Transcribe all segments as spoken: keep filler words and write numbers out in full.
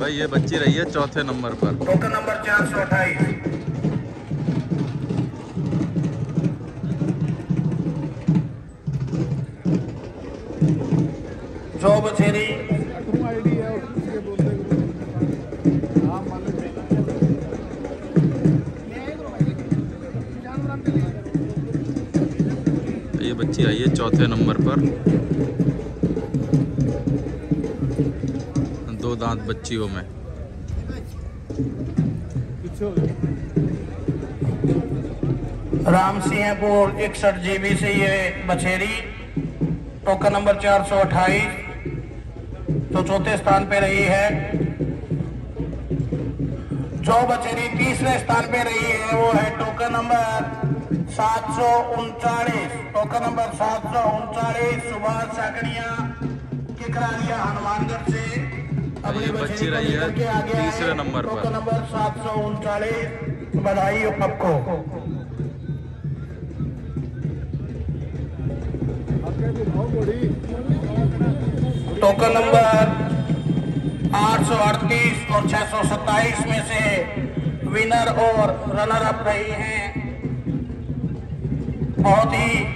भाई ये बच्ची रही है चौथे नंबर पर। टोकन नंबर चार सौ अट्ठाईस। जो बछेरी ये बच्ची आई है चौथे नंबर पर। दो दांत बच्चियों में। राम सिंहपुर इकसठ जीबी से ये बछेरी टोकन नंबर चार सौ अट्ठाईस तो चौथे स्थान पे रही है। जो बछेरी तीसरे स्थान पे रही है वो है टोकन नंबर सात सौ उनचालीस। टोकन नंबर सात सौ उनचालीस सुभाष साकड़िया किकरालिया हनुमानगढ़ से ये बच्ची रही है तीसरे नंबर पर। टोकन नंबर सात सौ उनचालीस। बधाई हो आपको। टोकन नंबर आठ सौ अड़तीस और छह सौ सत्ताईस में से विनर और रनर अप रही हैं। बहुत ही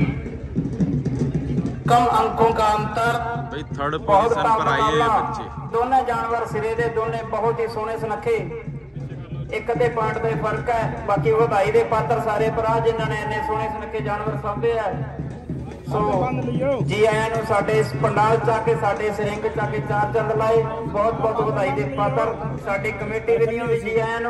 कम अंकों का अंतर। भाई थर्ड पोजीशन पर आई है ये बच्ची। दोनों जानवर सिरे दे दोनों बहुत ही सोहने सुनखे। एक अद्धे पॉइंट का फर्क है, बाकी ਵਧਾਈ ਦੇ पात्र सारे भरा जिन्होंने इन्ने सोहने सुनखे जानवर साਂਭੇ ਆ। सो जी आया ਨੂੰ ਸਾਡੇ ਇਸ ਪੰਡਾਲ ਚ ਆ ਕੇ ਸਾਡੇ ਇਸ ਰਿੰਗ ਚ ਆ ਕੇ ਚਾਰ ਚੰਦ ਲਾਏ। ਬਹੁਤ ਬਹੁਤ ਵਧਾਈ ਦੇ ਪਾਤਰ ਸਾਡੀ ਕਮੇਟੀ ਵੱਲੋਂ ਵੀ ਜੀ ਆਇਆ ਨੂੰ।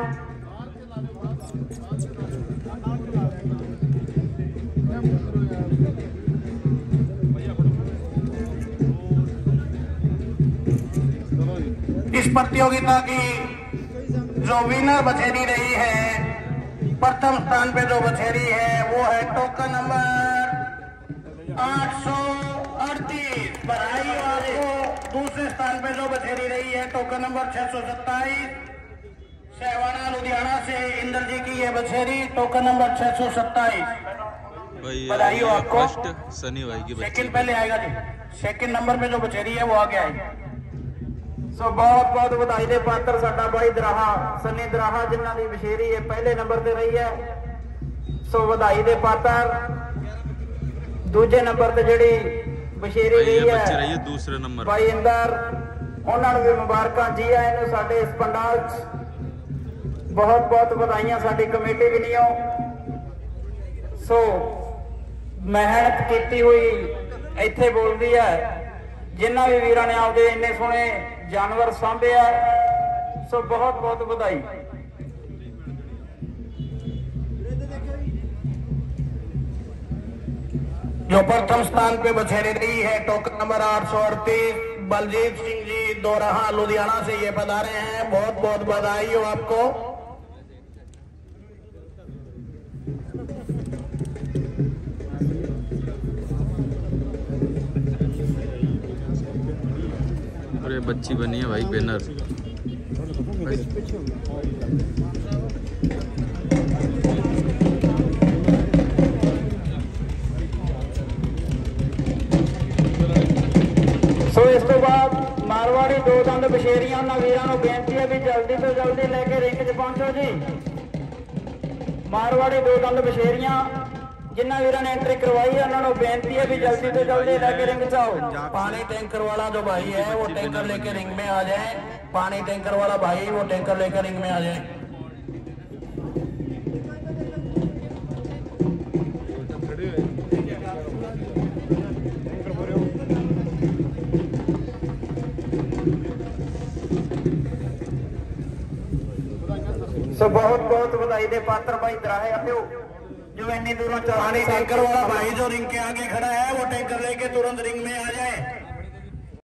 इस प्रतियोगिता की जो विनर बछेरी रही है, प्रथम स्थान पे जो बछेरी है वो है टोकन नंबर आठ सौ अड़तीस। बधाई आपको। दूसरे स्थान पे जो बछेरी रही है टोकन नंबर छह सौ सत्ताईस सहवाना लुधियाना से इंद्र जी की ये बछेरी टोकन नंबर छह सौ सत्ताईस। बधाई हो आपको। सनी भाई की बच्ची सेकंड पहले आएगा जी। सेकंड नंबर पे जो बछेरी है वो आगे आएगी। सो बहुत बहुत ਵਧਾਈ ਦੇ ਪਾਤਰ ਸਾਡਾ ਬਾਈ ਦਰਾਹਾ ਸਨੀ ਦਰਾਹਾ ਜਿਨ੍ਹਾਂ ਦੀ ਬਸ਼ੇਰੀ ਇਹ ਪਹਿਲੇ ਨੰਬਰ ਤੇ ਰਹੀ ਹੈ। ਸੋ ਵਧਾਈ ਦੇ ਪਾਤਰ। ਦੂਜੇ ਨੰਬਰ ਤੇ ਜਿਹੜੀ ਬਸ਼ੇਰੀ ਰਹੀ ਹੈ ਦੂਸਰੇ ਨੰਬਰ ਬਾਈ ਇੰਦਰ, ਉਹਨਾਂ ਨੂੰ ਵੀ ਮੁਬਾਰਕਾਂ। ਜੀ ਆਇਆਂ ਨੂੰ ਸਾਡੇ ਇਸ ਪੰਡਾਲ 'ਚ ਬਹੁਤ ਬਹੁਤ ਵਧਾਈਆਂ ਸਾਡੀ ਕਮੇਟੀ ਵੱਲੋਂ। ਸੋ ਮਿਹਨਤ ਕੀਤੀ ਹੋਈ ਇੱਥੇ ਬੋਲਦੀ ਹੈ। ਜਿਨ੍ਹਾਂ ਵੀ ਵੀਰਾਂ ਨੇ ਆਪਦੇ ਇੰਨੇ ਸੋਹਣੇ जानवर साਂਭੇ ਆ, सो बहुत बहुत बधाई। जो प्रथम स्थान पे बछेरी रही है टोकन नंबर आठ सौ अड़तीस बलजीत सिंह जी दोराहा लुधियाना से ये पधारे हैं। बहुत बहुत बधाई हो आपको। ये बच्ची बनी है भाई विनर। सो इस तो बाद मारवाड़ी दो दंद बछेरियां उन्होंने वीरां नूं बेनती है भी जल्दी तो जल्दी लेके रिंग च पहुंचो जी। मारवाड़ी दो दंद बछेरियां जिन्ना वीरां ने एंट्री करवाई है उन्होंने बेनती है भी जल्दी तो जल्दी लेके रिंग च आओ। पानी टैंकर वाला जो भाई है वो टैंकर लेके रिंग में आ जाए। पानी टैंकर वाला भाई वो टैंकर लेकर रिंग में आ जाए। सो बहुत बहुत ਵਧਾਈ ਦੇ पात्र भाई दराहे आते जो इतनी दूरों पानी टैंकर वाला भाई जो रिंग के आगे खड़ा है वो टैंकर लेके तुरंत रिंग में आ जाए।